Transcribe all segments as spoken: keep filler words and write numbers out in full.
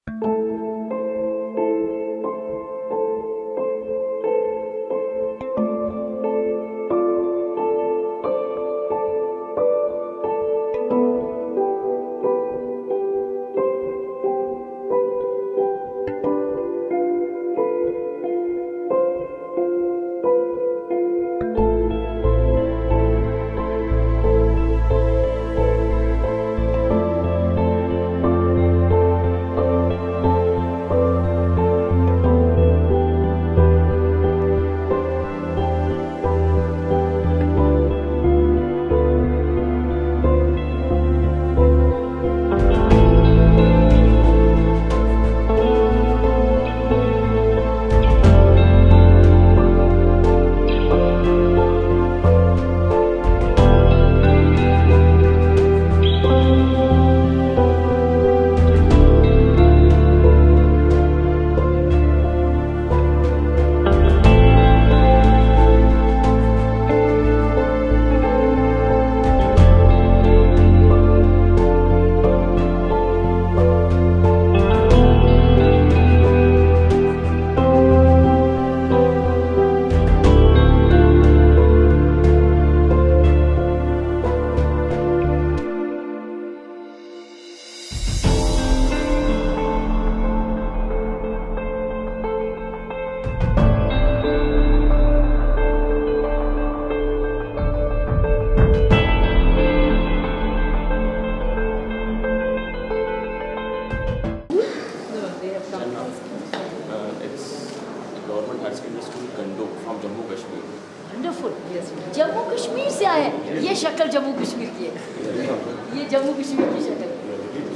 जम्मू कश्मीर से आए हैं। ये शक्ल जम्मू कश्मीर की है, ये जम्मू कश्मीर की शक्ल है।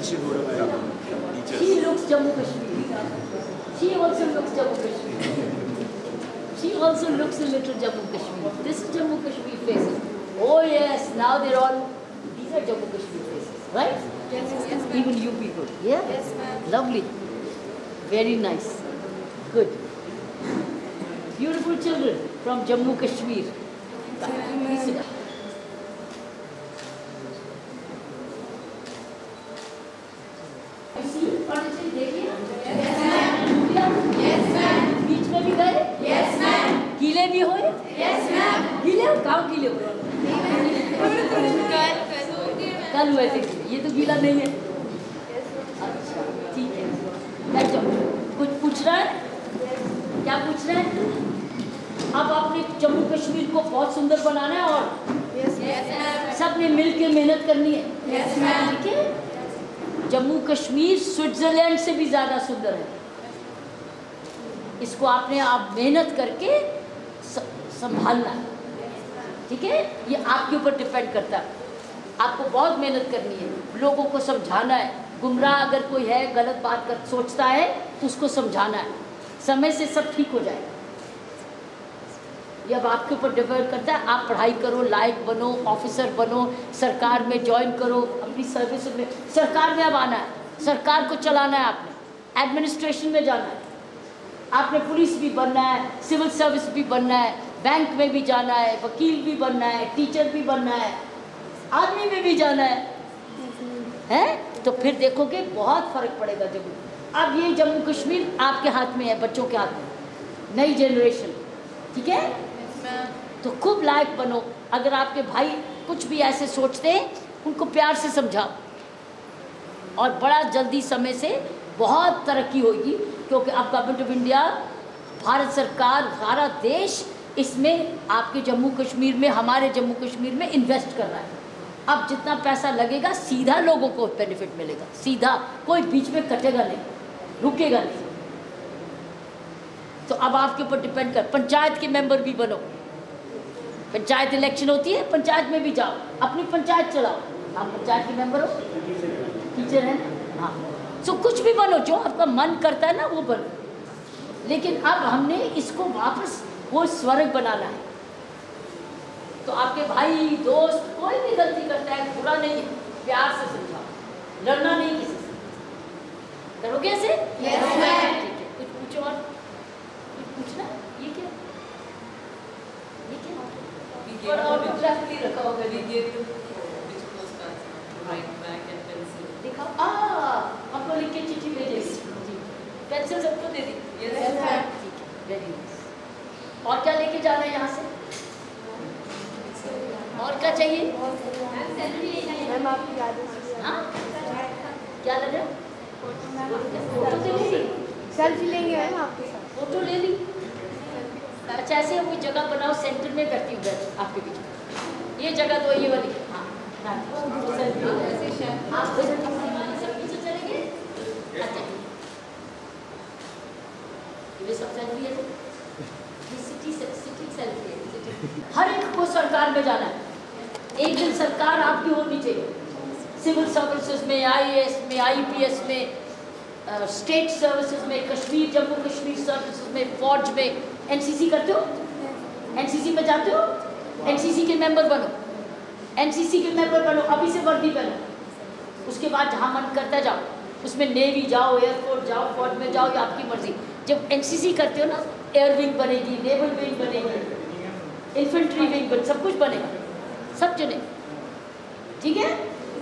She looks Jammu Kashmir. She also looks Jammu Kashmir. She also looks a little Jammu Kashmir. This is Jammu Kashmir faces. Oh yes, now they're all. These are Jammu Kashmir faces, right? Yes, yes, ma'am. Even you people. Yeah. Yes, ma'am. Lovely. Very nice. Good. Beautiful children from Jammu Kashmir. Please sit down. बीच में भी गए? Yes, ma'am. गीले भी हुए? Yes, ma'am. गीले हो? कहाँ गीले हो? कल हुए थे। ये तो गीला नहीं है। अच्छा, ठीक है। बैठ जाओ। कुछ पूछ रहा है? क्या पूछ रहे हैं? अब आपने जम्मू कश्मीर को बहुत सुंदर बनाना है और Yes, ma'am. सबने मिलकर मेहनत करनी है। Yes, ma'am. ठीक है? जम्मू कश्मीर स्विट्जरलैंड से भी ज्यादा सुंदर है। इसको आपने आप मेहनत करके संभालना है, ठीक है? ये आपके ऊपर डिपेंड करता है। आपको बहुत मेहनत करनी है, लोगों को समझाना है। गुमराह अगर कोई है, गलत बात कर सोचता है तो उसको समझाना है। समय से सब ठीक हो जाएगा। ये अब आपके ऊपर डिपेंड करता है। आप पढ़ाई करो, लायक बनो, ऑफिसर बनो, सरकार में ज्वाइन करो, अपनी सर्विस में। सरकार में अब आना है, सरकार को चलाना है, आपने एडमिनिस्ट्रेशन में जाना है, आपने पुलिस भी बनना है, सिविल सर्विस भी बनना है, बैंक में भी जाना है, वकील भी बनना है, टीचर भी बनना है, आर्मी में भी जाना है, हैं? तो फिर देखोगे बहुत फर्क पड़ेगा जम्मू। अब ये जम्मू कश्मीर आपके हाथ में है, बच्चों के हाथ में, नई जनरेशन, ठीक है? तो खूब लायक बनो। अगर आपके भाई कुछ भी ऐसे सोचते हैं, उनको प्यार से समझाओ और बड़ा जल्दी समय से बहुत तरक्की होगी, क्योंकि अब गवर्नमेंट ऑफ इंडिया, भारत सरकार, भारत देश इसमें आपके जम्मू कश्मीर में, हमारे जम्मू कश्मीर में इन्वेस्ट कर रहा है। अब जितना पैसा लगेगा सीधा लोगों को बेनिफिट मिलेगा, सीधा, कोई बीच में कटेगा नहीं, रुकेगा नहीं। तो अब आपके ऊपर डिपेंड कर। पंचायत के मेंबर भी बनो, पंचायत इलेक्शन होती है, पंचायत में भी जाओ, अपनी पंचायत चलाओ। आप पंचायत के मेंबर हो, टीचर हैं, हाँ। सो कुछ भी बनो, जो आपका मन करता है ना वो बनो। लेकिन अब हमने इसको वापस वो स्वर्ग बनाना है। तो आपके भाई, दोस्त, कोई भी गलती करता है, बुरा नहीं है, प्यार से समझाओ, लड़ना नहीं किसी से। करोगे ऐसे? Yes, ma'am. ठीक है। कुछ पूछो और कुछ पूछना? ये क्या? ये क्या? और और कुछ रखली रखा होगा दीजिए तो दिखाओ। आ, आपको लिख के चिट्ठी भेजे। पेंसिल सबको दे दी? Yes, ma'am. ठीक है, वेरी नाइस। और क्या लेके जाना है यहाँ से? और क्या चाहिए? मैम आपकी यादें हाँ क्या लग रहा है? फोटो तो ले ली, सेल्फी लेंगे मैम आपके साथ। फोटो ले ली। अच्छा ऐसे कोई जगह बनाओ, सेंटर में करती हूँ बैठ आपके बीच में। ये जगह तो ये वाली। हाँ हाँ सेल्फी हो जाए। आप सब पीछे चलेंगे। अच्छा ये सब सेल्फी है, ये सिटी सिटी सेल्फी है। सिटी हर एक को सरकार में जाना है। एक दिन सरकार आपकी होनी चाहिए, सिविल सर्विसेज में, आईएएस में, आईपीएस में, स्टेट सर्विसेज में, कश्मीर जम्मू कश्मीर सर्विसेज में, फौज में। एनसीसी करते हो? एनसीसी में जाते हो? एनसीसी के मेंबर बनो, एनसीसी के मेंबर बनो, अभी से वर्दी पहनो। उसके बाद जहाँ मन करता जाओ, उसमें नेवी जाओ, एयरफोर्स जाओ, फौज में जाओ, ये आपकी मर्जी। जब एनसीसी करते हो ना, एयर विंग बनेगी, नेवल विंग बनेगी, इन्फेंट्री विंग बन, सब कुछ बनेगा, सब चुने। ठीक है?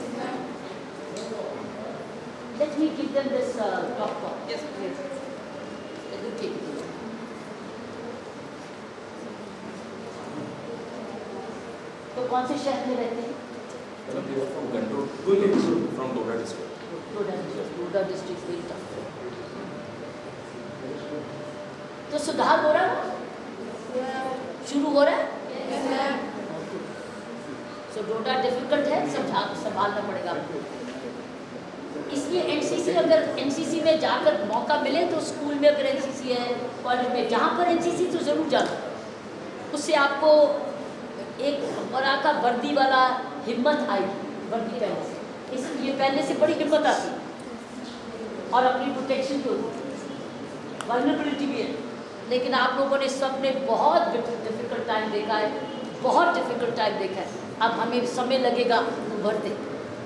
Let me give them this uh, popcorn. Yes, please. Let me take it. तो कौन से शहर में रहते हैं? Madam, we are from Gantur, from Doda district. Doda district. Doda district very tough. तो सुधार हो रहा है? शुरू हो रहा है? Yes, ma'am. सो डोडा डिफिकल्ट है, समझा संभालना पड़ेगा आपको। इसलिए एनसीसी, अगर एनसीसी में जाकर मौका मिले तो स्कूल में अगर एनसीसी है, कॉलेज में, जहाँ पर एनसीसी तो ज़रूर जाना। उससे आपको एक बड़ा का वर्दी वाला हिम्मत आएगी वर्दी पहनने से। इसलिए पहनने से बड़ी हिम्मत आती है और अपनी प्रोटेक्शन भी होती है, वल्नरेबिलिटी भी है। लेकिन आप लोगों ने सब ने बहुत डिफिकल्ट टाइम देखा है, बहुत डिफिकल्ट टाइम देखा है। अब हमें समय लगेगा उभरते।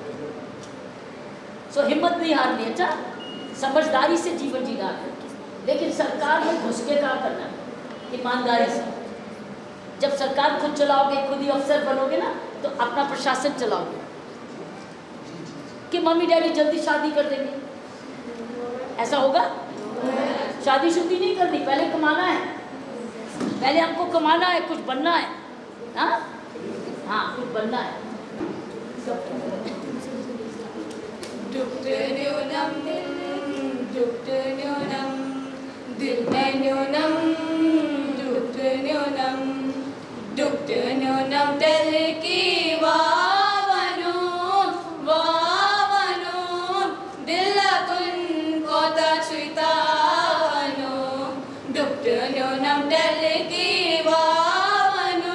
सो हिम्मत नहीं हारनी। अच्छा, समझदारी से जीवन जीना है, लेकिन सरकार में घुस के काम करना है, ईमानदारी से। जब सरकार खुद चलाओगे, खुद ही अफसर बनोगे ना, तो अपना प्रशासन चलाओगे। कि मम्मी डैडी जल्दी शादी कर देंगे, ऐसा होगा? शादी शुदी नहीं करनी, पहले कमाना है, पहले हमको कमाना है, कुछ बनना है। हाँ हाँ कुछ बनना है। दुख्त न्यूनम दुख्त न्यूनम दिल में न्यूनम दुख्त न्यूनम दुख्त न्यूनम दिल की वावनु वावनु दिल कुन कोता छुतावनु दुख्त न्यूनम दिल की वावनु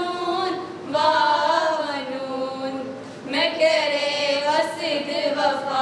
वावनु मैं करे वसिद वफा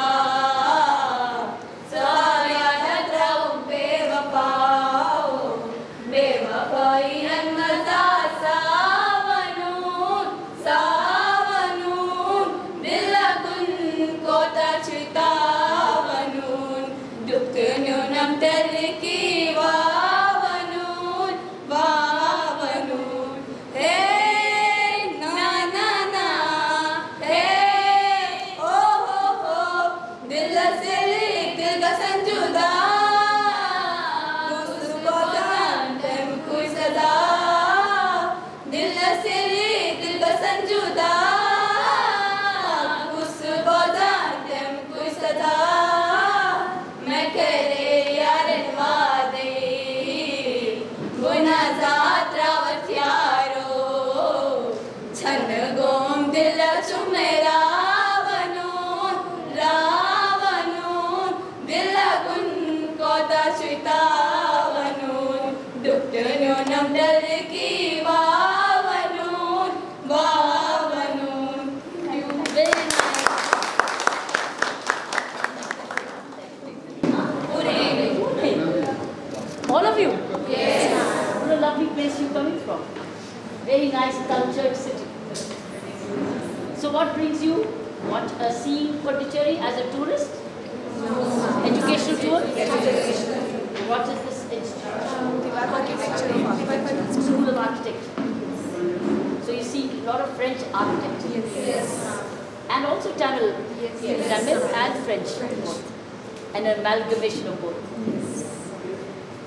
Very nice cultured city. So what brings you? What uh, seeing Pondicherry as a tourist? Educational tour? What is this institute? Architecture. School of Architecture. So you see a lot of French architecture. Yes. And also Tamil. Yes. Tamil and French. And an amalgamation of both. Yes.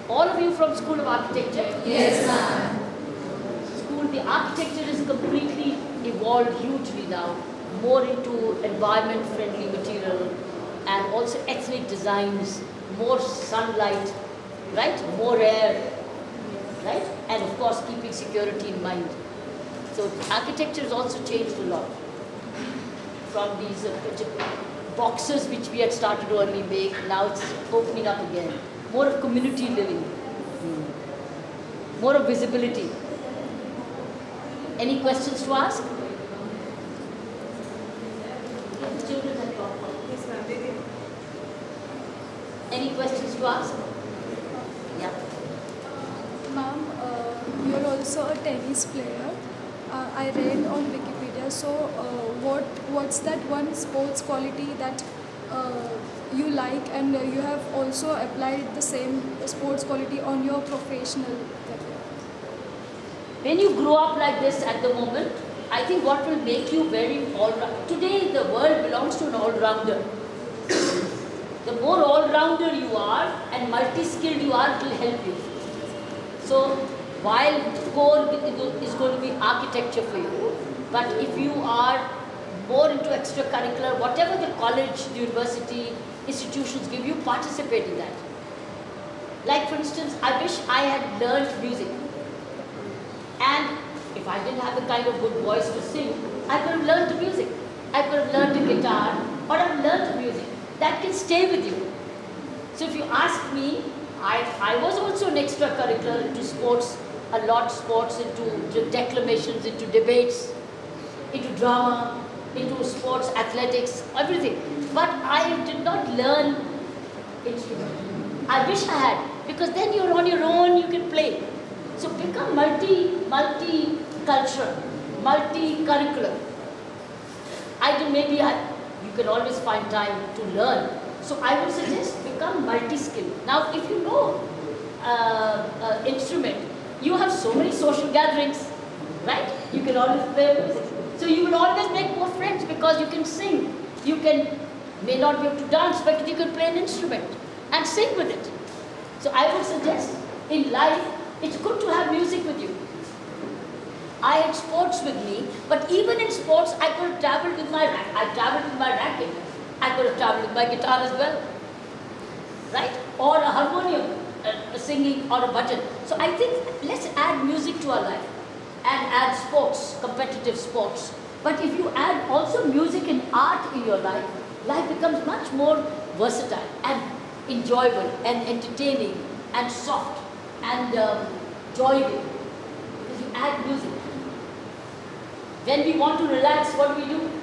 All of you from School of Architecture? Yes, ma'am. School, the architecture is completely evolved hugely now, more into environment-friendly material and also ethnic designs, more sunlight, right? More air, right? And of course, keeping security in mind. So architecture has also changed a lot from these uh, boxes which we had started to only make. Now it's opening up again. More of community living, more of visibility. Any questions to ask? Children have got one. Yes, ma'am. They did. Any questions to ask? Yeah. Ma'am, uh, you're also a tennis player. Uh, I read on Wikipedia. So, uh, what what's that one sports quality that uh, you like, and uh, you have also applied the same sports quality on your professional career? When you grow up like this at the moment, I think what will make you very all-round. Today, the world belongs to an all-rounder. The more all-rounder you are and multi-skilled you are, it will help you. So, while core is going to be architecture for you, but if you are more into extracurricular, whatever the college, the university, institutions give you, participate in that. Like for instance, I wish I had learned music. And if I didn't have the kind of good voice to sing, I could have learned the music. I could have learned the guitar, or I've learned the music. That can stay with you. So if you ask me, I, I was also an extracurricular into sports, a lot sports, into declamations, into debates, into drama, into sports, athletics, everything. But I did not learn instrument. I wish I had, because then you're on your own, you can play. So become multi, multi-cultural, multi-curricular. I can maybe, I, you can always find time to learn. So I would suggest become multi-skilled. Now if you know uh, uh, instrument, you have so many social gatherings, right? You can always play music. So you will always make more friends because you can sing. You can, may not be able to dance, but you can play an instrument and sing with it. So I would suggest in life, it's good to have music with you. I had sports with me, but even in sports, I could have traveled with my racket. I traveled with my racket. I could have traveled with my guitar as well, right? Or a harmonium, a, a singing, or a bhajan. So I think let's add music to our life and add sports, competitive sports. But if you add also music and art in your life, life becomes much more versatile and enjoyable and entertaining and soft and um, joyful, because you add music. When we want to relax, what do we do?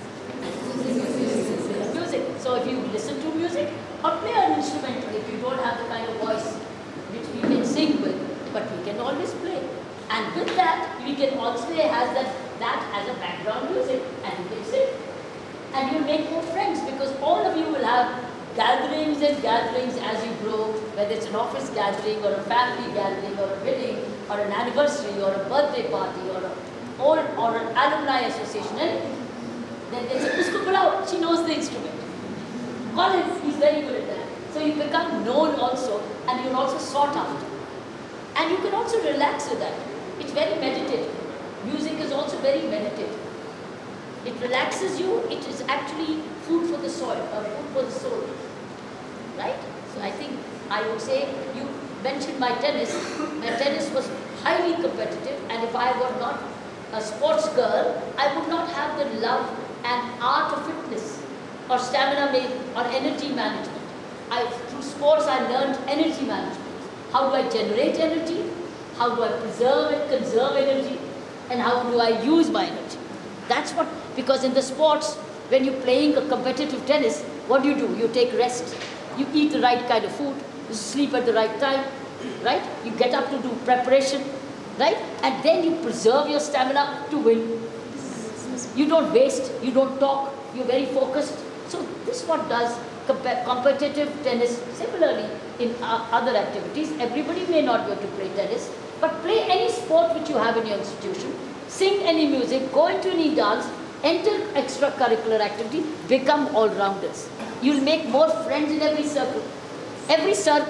Music. So if you listen to music or play an instrument, if you don't have the kind of voice which we can sing with, but we can always play. And with that, we can also have that, that as a background music, and you can sing. And you'll make more friends, because all of you will have gatherings and gatherings as you grow, whether it's an office gathering or a family gathering or a wedding or an anniversary or a birthday party or a old or an alumni association. And then they say, "Usko bulao, she knows the instrument." Collins, he's very good at that. So you become known also, and you're also sought after. And you can also relax with that. It's very meditative. Music is also very meditative. It relaxes you. It is actually food for the soul, or food for the soul. Right? So I think I would say, you mentioned my tennis. My tennis was highly competitive, and if I were not a sports girl, I would not have the love and art of fitness or stamina or energy management. I, through sports, I learned energy management. How do I generate energy? How do I preserve and conserve energy? And how do I use my energy? That's what, because in the sports, when you're playing a competitive tennis, what do you do? You take rest. You eat the right kind of food. You sleep at the right time, right? You get up to do preparation, right? And then you preserve your stamina to win. You don't waste, you don't talk, you're very focused. So this is what does competitive tennis. Similarly, in uh, other activities, everybody may not be able to play tennis, but play any sport which you have in your institution, sing any music, go into any dance, enter extracurricular activity, become all-rounders. You'll make more friends in every circle. Every circle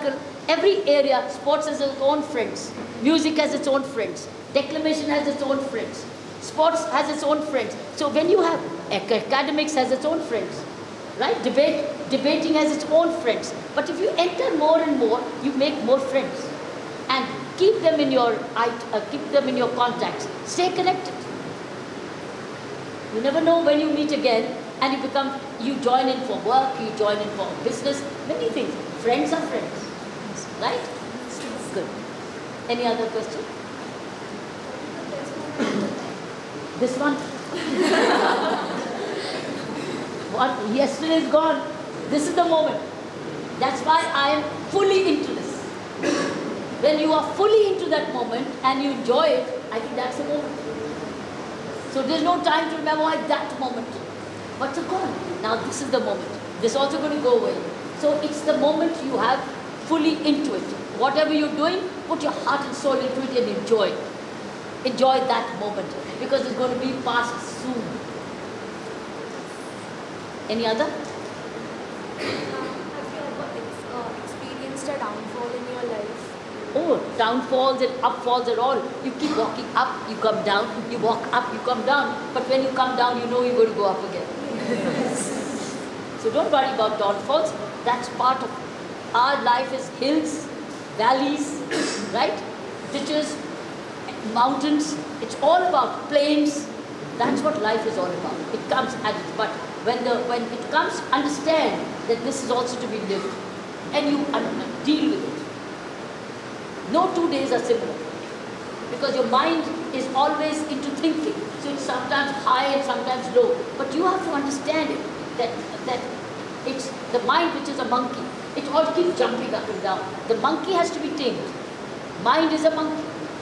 Every area, sports has its own friends, music has its own friends, declamation has its own friends, sports has its own friends. So when you have academics has its own friends, right? Debate, debating has its own friends. But if you enter more and more, you make more friends, and keep them in your uh, keep them in your contacts. Stay connected. You never know when you meet again, and you become you join in for work, you join in for business, many things. Friends are friends. Right? Good. Any other question? This one? What? Yesterday is gone. This is the moment. That's why I am fully into this. When you are fully into that moment and you enjoy it, I think that's the moment. So there's no time to memorize that moment. But it's gone. Now this is the moment. This is also going to go away. So it's the moment you have fully into it. Whatever you're doing, put your heart and soul into it and enjoy it. Enjoy that moment, because it's going to be past soon. Any other? Have you ever ex- uh, experienced a downfall in your life? Oh, downfalls and upfalls are all. You keep walking up, you come down. You walk up, you come down. But when you come down, you know you're going to go up again. So don't worry about downfalls. That's part of our life. Is hills, valleys, right? Ditches, mountains. It's all about plains. That's what life is all about. It comes at it. But when the when it comes, understand that this is also to be lived, and you uh, deal with it. No two days are similar, because your mind is always into thinking. So it's sometimes high and sometimes low. But you have to understand it, that that it's the mind which is a monkey. It all keeps jumping up and down. The monkey has to be tamed. Mind is a monkey.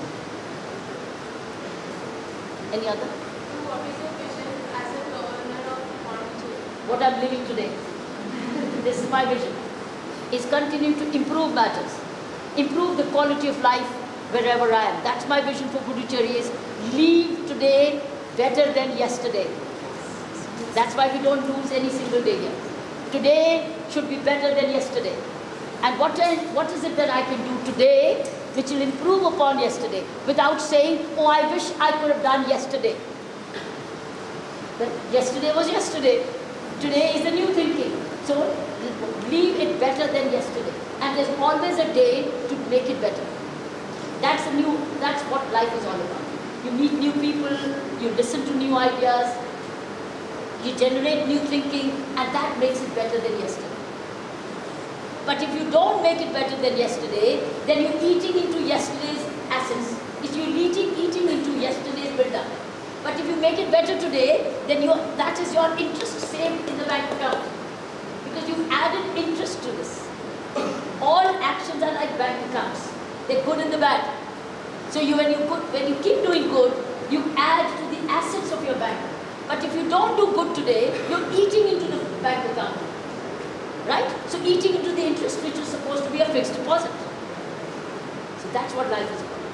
Any other? What is your vision as a governor of Pondicherry? What I'm living today. This is my vision. Is continuing to improve matters. Improve the quality of life wherever I am. That's my vision for Puducherry, is leave today better than yesterday. That's why we don't lose any single day here. Today should be better than yesterday. And what, I, what is it that I can do today which will improve upon yesterday, without saying, oh, I wish I could have done yesterday. But yesterday was yesterday. Today is the new thinking. So leave it better than yesterday. And there's always a day to make it better. That's the new, that's what life is all about. You meet new people, you listen to new ideas, you generate new thinking, and that makes it better than yesterday. But if you don't make it better than yesterday, then you're eating into yesterday's assets. If you're eating, eating into yesterday's build-up. But if you make it better today, then you that is your interest saved in the bank account. Because you've added interest to this. All actions are like bank accounts. They're good and the bad. So you, when, you put, when you keep doing good, you add to the assets of your bank. But if you don't do good today, you're eating into the bank account. Right? So eating into the interest which is supposed to be a fixed deposit. So that's what life is about.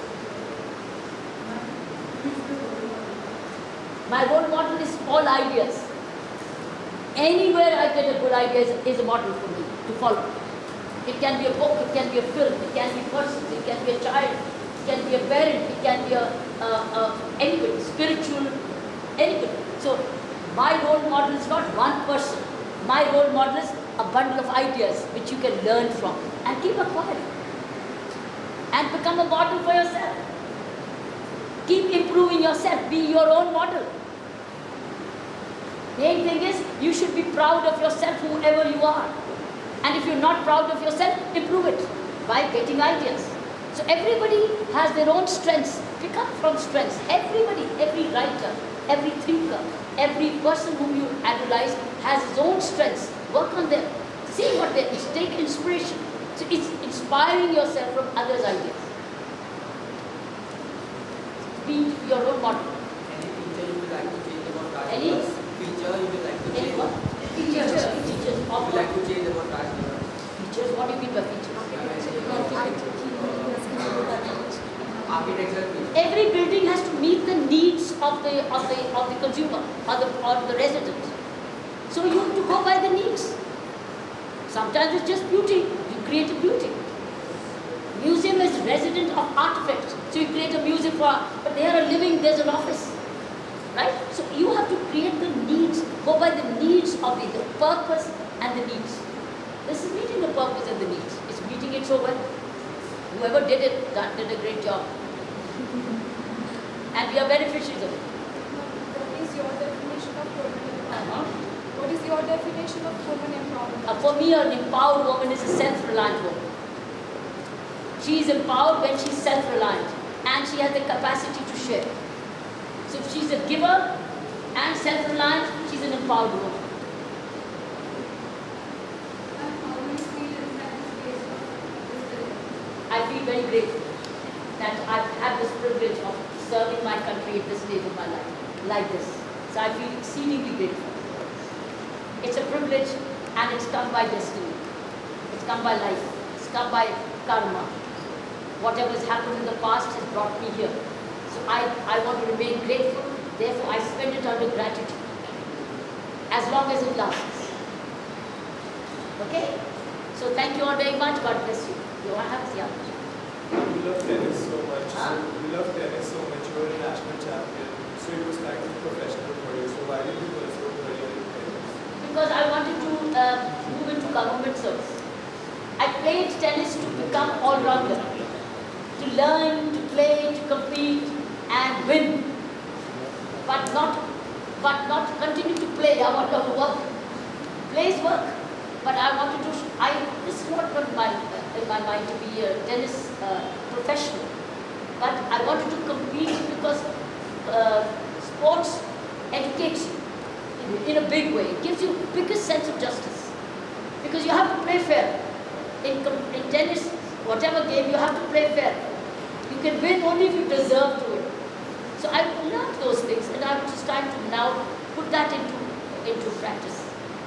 My role model is all ideas. Anywhere I get a good idea is, is a model for me to follow. It can be a book, it can be a film, it can be persons, it can be a child, it can be a parent, it can be a uh, uh, anybody, spiritual, anybody. So my role model is not one person. My role model is a bundle of ideas which you can learn from and keep acquiring. And become a model for yourself. Keep improving yourself. Be your own model. Main thing is, you should be proud of yourself, whoever you are. And if you're not proud of yourself, improve it by getting ideas. So everybody has their own strengths. Pick up from strengths. Everybody, every writer, every thinker, every person whom you analyze has his own strengths. Work on them. See what they is. Take inspiration. So it's inspiring yourself from others' ideas. Be your own model. Any feature you would like to change about Raj Any? Nivas? Feature you would like to Any change? what? Features. Features. You Of would what? like to change about Raj Nivas? Features. What do you mean by features? Architectural features. Every building has to meet the needs of the of the of the consumer or the or the resident. So you have to go by the needs. Sometimes it's just beauty. You create a beauty. far, but they are a living, there's an office. Right? So you have to create the needs, go by the needs of the, the purpose and the needs. This is meeting the purpose and the needs. It's meeting it so well. Whoever did it, that did a great job. And we are beneficiaries of it. What is your definition of woman empowerment? Uh-huh. What is your definition of woman empowerment? Uh, for me, an empowered woman is a self-reliant woman. She is empowered when she is self-reliant and she has the capacity to share. So if she's a giver and self-reliant, she's an empowered woman. I feel very grateful that I've had this privilege of serving my country at this stage of my life, like this. So I feel exceedingly grateful. It's a privilege and it's come by destiny. It's come by life. It's come by karma. Whatever has happened in the past has brought me here. So I, I want to remain grateful. Therefore, I spend it under gratitude. As long as it lasts. Okay? So thank you all very much. God bless you. You all have the other. We love tennis so much. Huh? So we love tennis so much. You were a national champion. So it was kind of professional for you. So why did you pursue a career in tennis? Because I wanted to uh, move into government service. I played tennis to become all-rounder. To learn, to play, to compete and win. But not, but not continue to play. I want to work. Play is work. But I wanted to, I, this is not in my, uh, in my mind to be a tennis uh, professional. But I wanted to compete because uh, sports educates you in, in a big way. It gives you the biggest sense of justice. Because you have to play fair. In, in tennis, whatever game, you have to play fair. You can win only if you deserve to win. So I learned those things and I'm just trying to now put that into, into practice.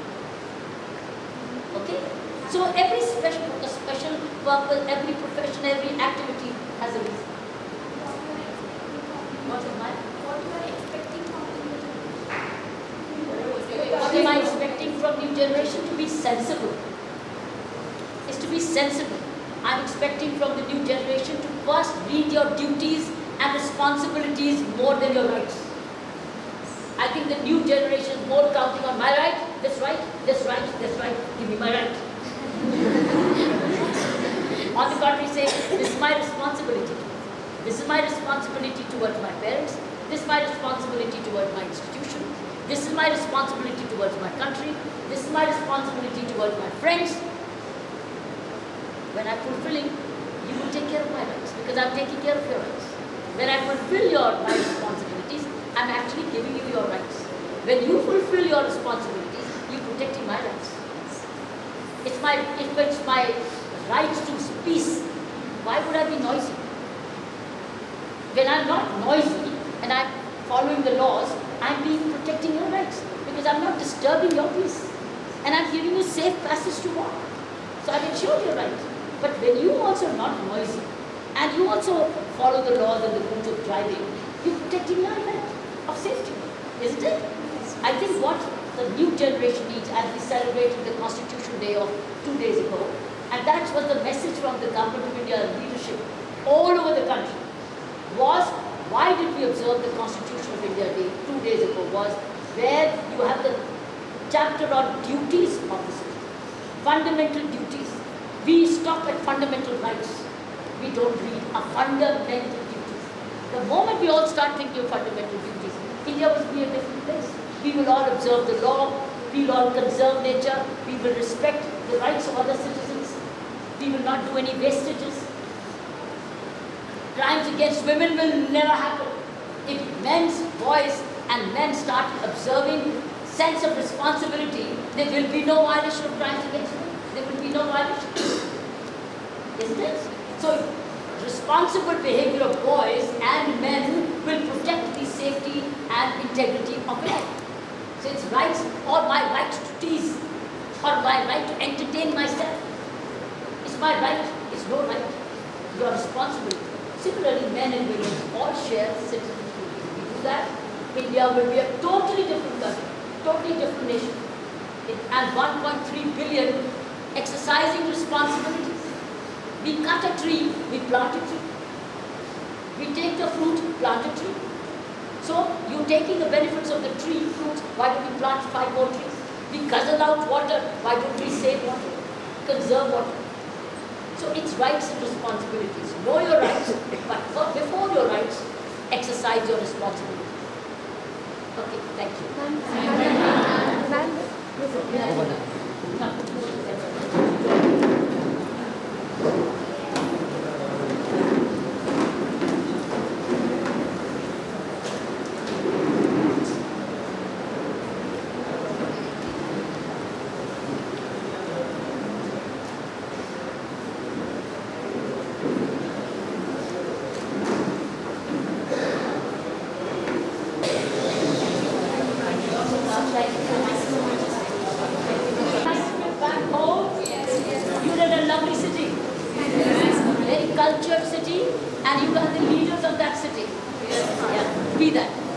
Okay? So every special, a special purpose, every profession, every activity has a reason. What am I? What you are expecting from the new generation? What am I expecting from new generation? To be sensible. Is to be sensible. I'm expecting from the new generation to first read your duties and responsibilities more than your rights. I think the new generation is more counting on my right, this right, this right, this right, give me my right. On the contrary, say, this is my responsibility. This is my responsibility towards my parents. This is my responsibility towards my institution. This is my responsibility towards my country. This is my responsibility towards my friends. When I'm fulfilling, you will take care of my rights because I'm taking care of your rights. When I fulfill your my responsibilities, I'm actually giving you your rights. When you fulfill your responsibilities, you're protecting my rights. It's my, if it's my right to peace, why would I be noisy? When I'm not noisy and I'm following the laws, I'm being protecting your rights because I'm not disturbing your peace. And I'm giving you safe passage to walk. So I've ensured your right. But when you also are not noisy and you also follow the laws and the rules of driving, you're protecting your right of safety, isn't it? I think what the new generation needs, as we celebrated the Constitution Day of two days ago, and that was the message from the Government of India leadership all over the country, was why did we observe the Constitution of India Day two days ago, was where you have the chapter on duties of the citizen, fundamental duties. We stop at fundamental rights. We don't read a fundamental duties. The moment we all start thinking of fundamental duties, India will be a different place. We will all observe the law, we will all conserve nature, we will respect the rights of other citizens, we will not do any wastages. Crimes against women will never happen. If men's, boys and men start observing sense of responsibility, there will be no violation of crimes against women. There will be no violation. Isn't it? So, responsible behavior of boys and men will protect the safety and integrity of men. So it's rights or my right to tease or my right to entertain myself. It's my right, it's no right. Your responsibility. Similarly, men and women all share citizenship. If we do that, India will be a totally different country, totally different nation. It, and one point three billion exercising responsibilities. We cut a tree, we plant a tree. We take the fruit, plant a tree. So you're taking the benefits of the tree, fruit, why don't we plant five more trees? We guzzle out water, why don't we save water? Conserve water. So it's rights and responsibilities. Know your rights, but for, before your rights, exercise your responsibility. Okay, thank you. Back home, you're in a lovely city, very cultured city, and you are the leaders of that city. Yeah, be that.